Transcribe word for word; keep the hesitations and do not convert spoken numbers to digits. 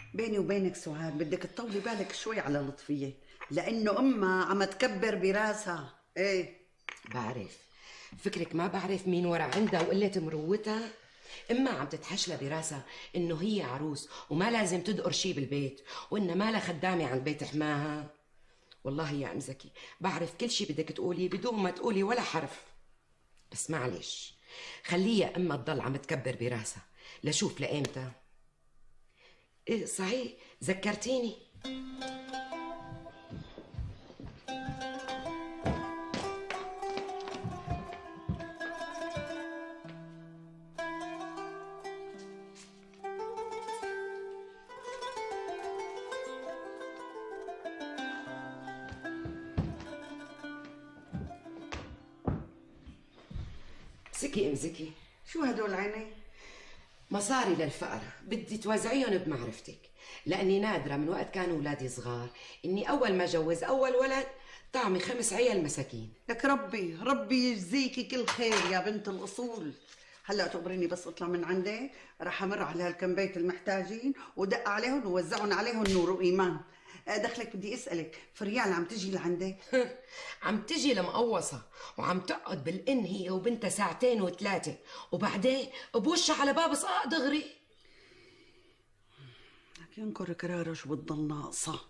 بيني وبينك سعاد، بدك تطولي بالك شوي على لطفية، لأنه أمها عم تكبر براسها. إيه بعرف. فكرك ما بعرف مين ورا عندها وقلة مروتها؟ اما عم تتحشلى براسها انه هي عروس وما لازم تدقر شي بالبيت، وانها مالها خدامة عند بيت حماها. والله يا ام زكي بعرف كل شي بدك تقولي بدون ما تقولي ولا حرف، بس معلش خليها اما تضل عم تكبر براسها لشوف لايمتى. ايه صحيح ذكرتيني، زكي ام زكي. شو هدول عيني؟ مصاري للفقر بدي توزعيهم بمعرفتك، لاني نادره من وقت كانوا اولادي صغار اني اول ما جوز اول ولد طعمي خمس عيال مساكين. لك ربي ربي يجزيكي كل خير يا بنت الأصول. هلا تخبريني بس اطلع من عندك، رح امر على هالكم بيت المحتاجين ودق عليهم ووزعهم عليهم نور وايمان. آه، دخلك بدي اسالك، فريال عم تجي لعندك؟ عم تجي لمقوصة وعم تقعد بالإن هي وبنتها ساعتين وثلاثة، وبعدين بوشها على باب صقع دغري. لك ينكر كرارة شو بتضل ناقصة.